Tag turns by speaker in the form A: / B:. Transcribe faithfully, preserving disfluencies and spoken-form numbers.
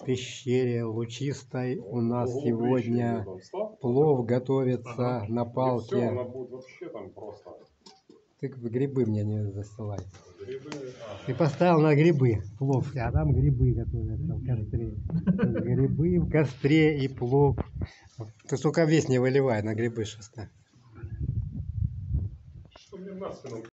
A: пещере лучистой. У нас сегодня плов готовится на палке. Ты грибы мне не засылай. Ты поставил на грибы плов, а там грибы готовятся в костре. Грибы в костре и плов. Ты только весь не выливай, на грибы шеста.